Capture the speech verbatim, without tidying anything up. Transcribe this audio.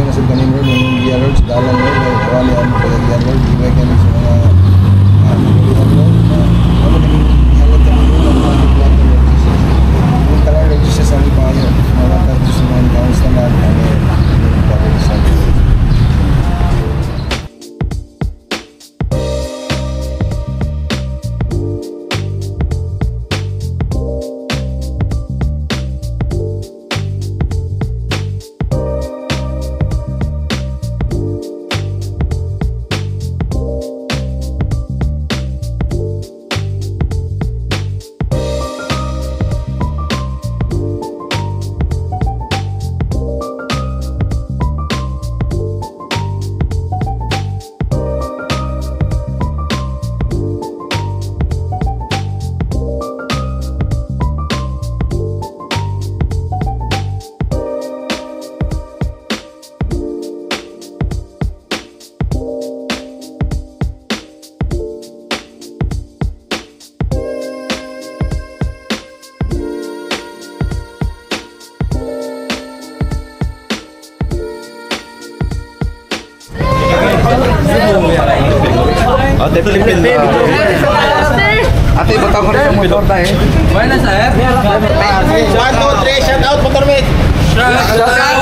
kayo na sa ganin road, yung Gia Road, sa Dalan Road, o kawali ang Gia Road, giway kayo sa mga Pagalitan Road. Ano naging halat kami road ang mga plato road. Yung talang register sa Lipayo, mga tato sa mga gawin sa lahat, kami yung bagay sa road. Ate, pilipin na. Ate, bataw ko rin yung motor tayo. Buenas, sir. one, two, three, shout out, motor mate. Shout out.